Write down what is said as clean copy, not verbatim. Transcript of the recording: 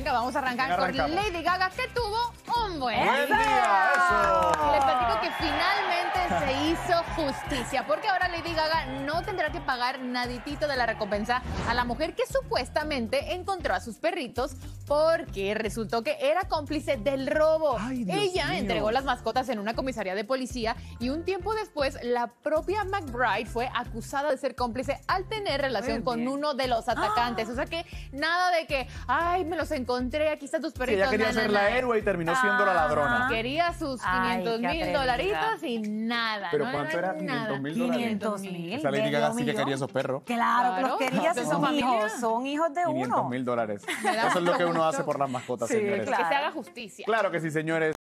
Venga, vamos a arrancar con Lady Gaga, que tuvo un buen día. ¡Eso! Les platico que finalmente se hizo justicia, porque ahora Lady Gaga no tendrá que pagar naditito de la recompensa a la mujer que supuestamente encontró a sus perritos, porque resultó que era cómplice del robo. Ay, Dios Ella mío. entregó las mascotas en una comisaría de policía y un tiempo después la propia McBride fue acusada de ser cómplice al tener relación con uno de los atacantes. O sea que nada de que, ay, me los encontré, aquí están tus Que perritos. ella quería ser la héroe y terminó siendo la ladrona. Quería sus $500,000 y nada. ¿Pero no cuánto era? nada. $500,000. $500,000. Esa Lady Gaga sí que quería esos perros. Claro, que los quería, Son son familia. hijos, son hijos de uno. $500,000. Me da Eso es lo que mucho uno hace gusto. por las mascotas, Sí, señores. claro. Que se haga justicia. Claro que sí, señores.